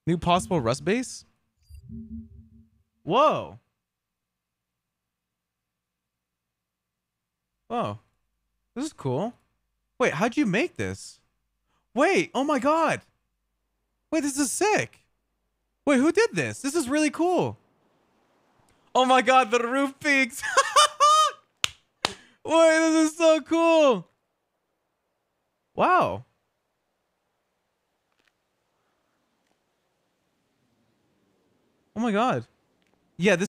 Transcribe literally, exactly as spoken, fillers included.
New possible rust base? Whoa. Whoa. This is cool. Wait, how'd you make this? Wait, oh my god. Wait, this is sick. Wait, who did this? This is really cool. Oh my god, the roof peaks. Wait, this is so cool. Wow. Oh my god. Yeah, this